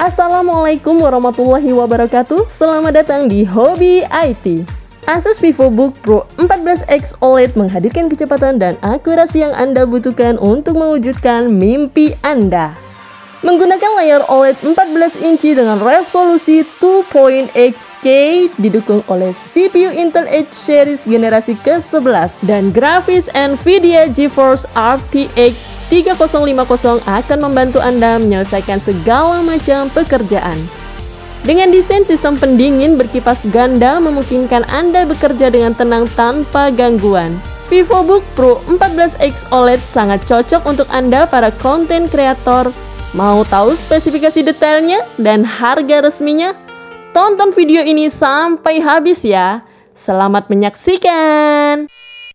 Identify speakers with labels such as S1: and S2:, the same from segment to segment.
S1: Assalamualaikum warahmatullahi wabarakatuh. Selamat datang di Hobi IT. Asus VivoBook Pro 14X OLED menghadirkan kecepatan dan akurasi yang Anda butuhkan untuk mewujudkan mimpi Anda. Menggunakan layar OLED 14 inci dengan resolusi 2.8K didukung oleh CPU Intel Edge series generasi ke-11 dan grafis Nvidia GeForce RTX 3050 akan membantu Anda menyelesaikan segala macam pekerjaan. Dengan desain sistem pendingin berkipas ganda memungkinkan Anda bekerja dengan tenang tanpa gangguan. VivoBook Pro 14X OLED sangat cocok untuk Anda para konten kreator. Mau tahu spesifikasi detailnya dan harga resminya? Tonton video ini sampai habis ya. Selamat menyaksikan.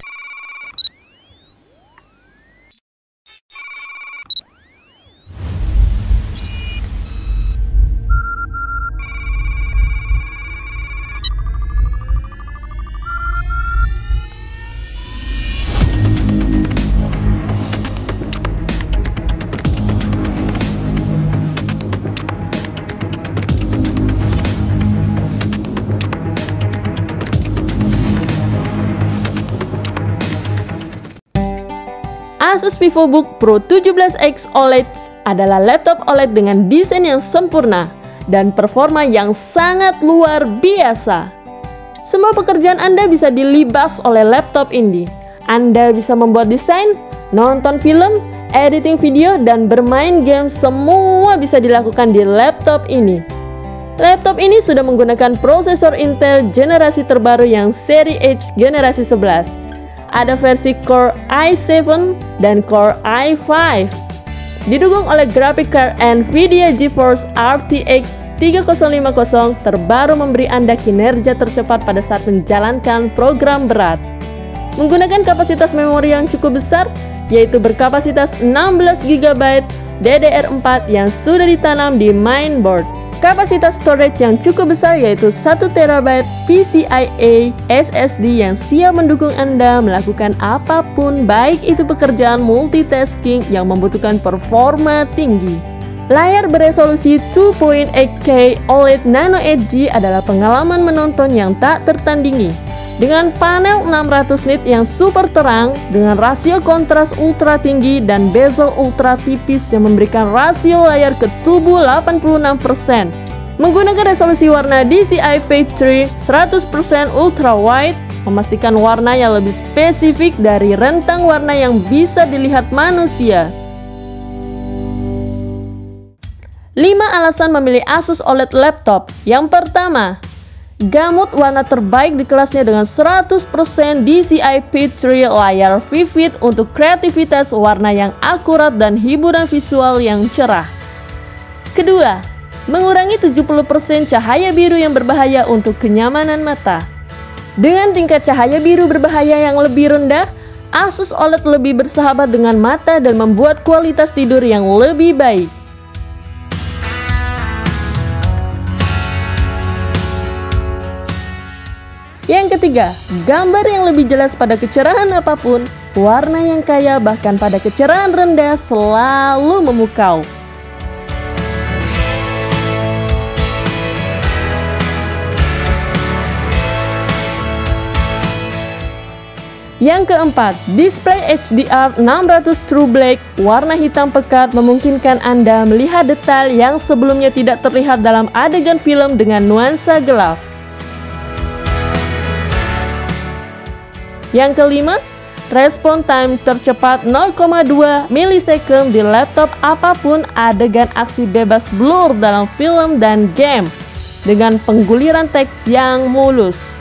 S1: Asus VivoBook Pro 17X OLED adalah laptop OLED dengan desain yang sempurna dan performa yang sangat luar biasa. Semua pekerjaan Anda bisa dilibas oleh laptop ini. Anda bisa membuat desain, nonton film, editing video, dan bermain game, semua bisa dilakukan di laptop ini. Laptop ini sudah menggunakan prosesor Intel generasi terbaru yang seri H generasi 11. Ada versi Core i7 dan Core i5. Didukung oleh graphic card Nvidia GeForce RTX 3050 terbaru memberi Anda kinerja tercepat pada saat menjalankan program berat. Menggunakan kapasitas memori yang cukup besar, yaitu berkapasitas 16GB DDR4 yang sudah ditanam di mainboard. Kapasitas storage yang cukup besar yaitu 1TB PCIe SSD yang siap mendukung Anda melakukan apapun, baik itu pekerjaan multitasking yang membutuhkan performa tinggi. Layar beresolusi 2.8K OLED Nano Edge adalah pengalaman menonton yang tak tertandingi. Dengan panel 600 nit yang super terang, dengan rasio kontras ultra tinggi dan bezel ultra tipis yang memberikan rasio layar ke tubuh 86%. Menggunakan resolusi warna DCI Page 3 100% ultra wide, memastikan warna yang lebih spesifik dari rentang warna yang bisa dilihat manusia. 5 alasan memilih Asus OLED laptop. Yang pertama, gamut warna terbaik di kelasnya dengan 100% DCI P3 layar vivid untuk kreativitas warna yang akurat dan hiburan visual yang cerah. Kedua, mengurangi 70% cahaya biru yang berbahaya untuk kenyamanan mata. Dengan tingkat cahaya biru berbahaya yang lebih rendah, Asus OLED lebih bersahabat dengan mata dan membuat kualitas tidur yang lebih baik. Yang ketiga, gambar yang lebih jelas pada kecerahan apapun, warna yang kaya bahkan pada kecerahan rendah selalu memukau. Yang keempat, display HDR 600 True Black warna hitam pekat memungkinkan Anda melihat detail yang sebelumnya tidak terlihat dalam adegan film dengan nuansa gelap. Yang kelima, respon time tercepat 0,2 milisecond di laptop apapun adegan aksi bebas blur dalam film dan game dengan pengguliran teks yang mulus.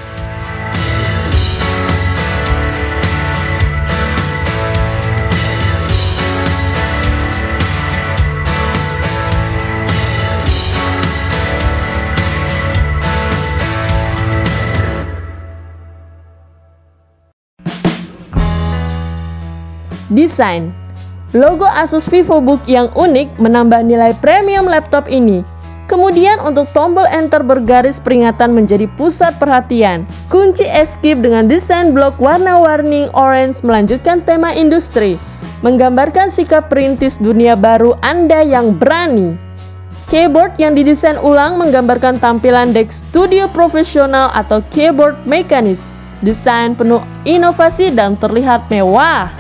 S1: Desain. Logo Asus VivoBook yang unik menambah nilai premium laptop ini. Kemudian untuk tombol enter bergaris peringatan menjadi pusat perhatian. Kunci escape dengan desain blok warna-warni orange melanjutkan tema industri, menggambarkan sikap perintis dunia baru Anda yang berani. Keyboard yang didesain ulang menggambarkan tampilan deck studio profesional atau keyboard mekanis. Desain penuh inovasi dan terlihat mewah.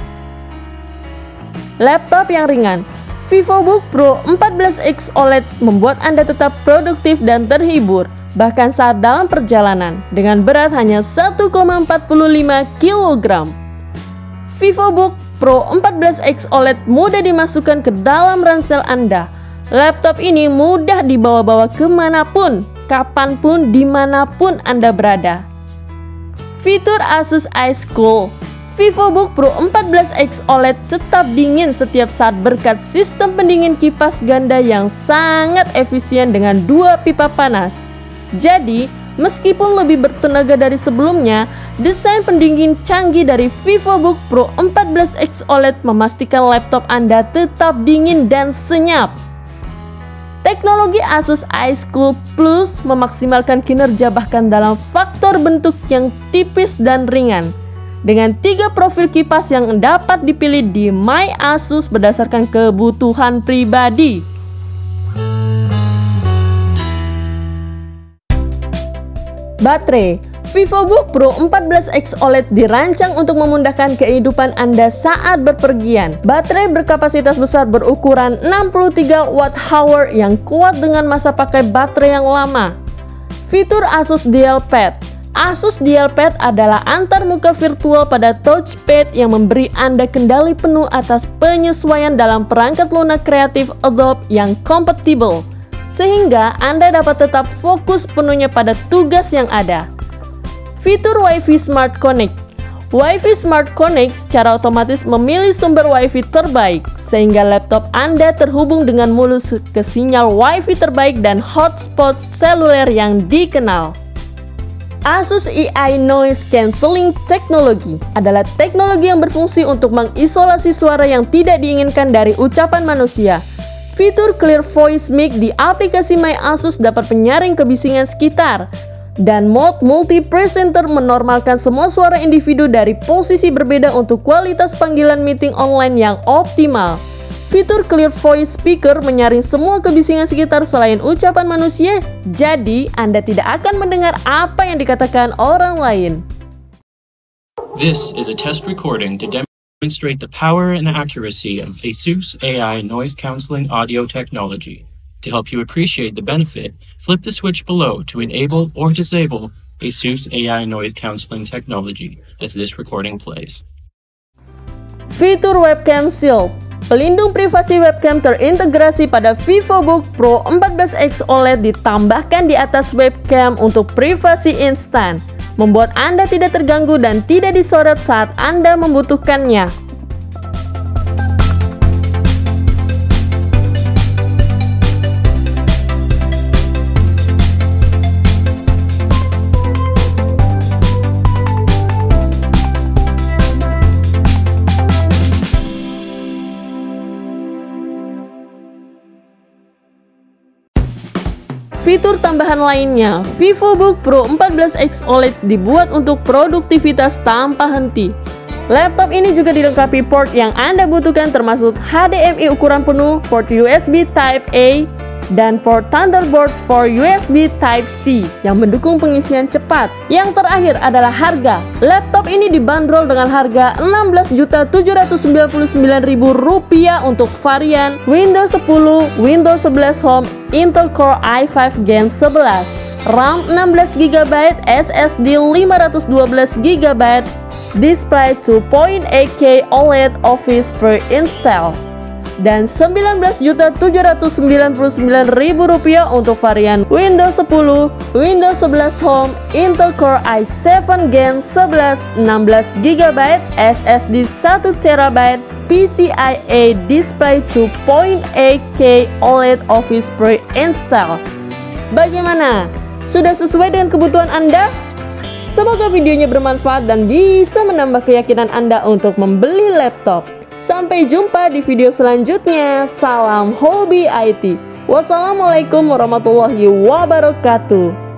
S1: Laptop yang ringan. VivoBook Pro 14X OLED membuat Anda tetap produktif dan terhibur, bahkan saat dalam perjalanan, dengan berat hanya 1,45 kg. VivoBook Pro 14X OLED mudah dimasukkan ke dalam ransel Anda. Laptop ini mudah dibawa-bawa kemanapun, kapanpun, dimanapun Anda berada. Fitur Asus Ice Cool. VivoBook Pro 14X OLED tetap dingin setiap saat berkat sistem pendingin kipas ganda yang sangat efisien dengan 2 pipa panas. Jadi, meskipun lebih bertenaga dari sebelumnya, desain pendingin canggih dari VivoBook Pro 14X OLED memastikan laptop Anda tetap dingin dan senyap. Teknologi Asus Ice Cool Plus memaksimalkan kinerja bahkan dalam faktor bentuk yang tipis dan ringan. Dengan 3 profil kipas yang dapat dipilih di My Asus berdasarkan kebutuhan pribadi. Baterai. VivoBook Pro 14X OLED dirancang untuk memudahkan kehidupan Anda saat berpergian. Baterai berkapasitas besar berukuran 63 Wh yang kuat dengan masa pakai baterai yang lama. Fitur Asus DualPad. Asus DualPad adalah antarmuka virtual pada touchpad yang memberi Anda kendali penuh atas penyesuaian dalam perangkat lunak kreatif Adobe yang kompatibel, sehingga Anda dapat tetap fokus penuhnya pada tugas yang ada. Fitur Wi-Fi Smart Connect. Wi-Fi Smart Connect secara otomatis memilih sumber Wi-Fi terbaik, sehingga laptop Anda terhubung dengan mulus ke sinyal Wi-Fi terbaik dan hotspot seluler yang dikenal. Asus AI Noise Cancelling Technology adalah teknologi yang berfungsi untuk mengisolasi suara yang tidak diinginkan dari ucapan manusia. Fitur Clear Voice Mic di aplikasi My Asus dapat menyaring kebisingan sekitar. Dan mode multi-presenter menormalkan semua suara individu dari posisi berbeda untuk kualitas panggilan meeting online yang optimal. Fitur Clear Voice Speaker menyaring semua kebisingan sekitar selain ucapan manusia, jadi Anda tidak akan mendengar apa yang dikatakan orang lain.
S2: This is a test recording to demonstrate the power and accuracy of Asus AI Noise Cancelling Audio Technology. To help you appreciate the benefit, flip the switch below to enable or disable Asus AI Noise Cancelling Technology as this recording plays.
S1: Fitur Webcam Shield. Pelindung privasi webcam terintegrasi pada VivoBook Pro 14X OLED ditambahkan di atas webcam untuk privasi instan, membuat Anda tidak terganggu dan tidak disorot saat Anda membutuhkannya. Fitur tambahan lainnya, VivoBook Pro 14X OLED dibuat untuk produktivitas tanpa henti. Laptop ini juga dilengkapi port yang Anda butuhkan termasuk HDMI ukuran penuh, port USB Type-A, dan port Thunderbolt for USB Type-C yang mendukung pengisian cepat. Yang terakhir adalah harga. Laptop ini dibanderol dengan harga Rp16.799.000 untuk varian Windows 10, Windows 11 Home, Intel Core i5 Gen 11, RAM 16GB, SSD 512GB, display 2.8K OLED Office pre-install, dan Rp19.799.000 untuk varian Windows 10, Windows 11 Home, Intel Core i7 Gen 11, 16GB, SSD 1TB, PCIe display 2.8K OLED Office pre-install. Bagaimana? Sudah sesuai dengan kebutuhan Anda? Semoga videonya bermanfaat dan bisa menambah keyakinan Anda untuk membeli laptop. Sampai jumpa di video selanjutnya. Salam hobi IT. Wassalamualaikum warahmatullahi wabarakatuh.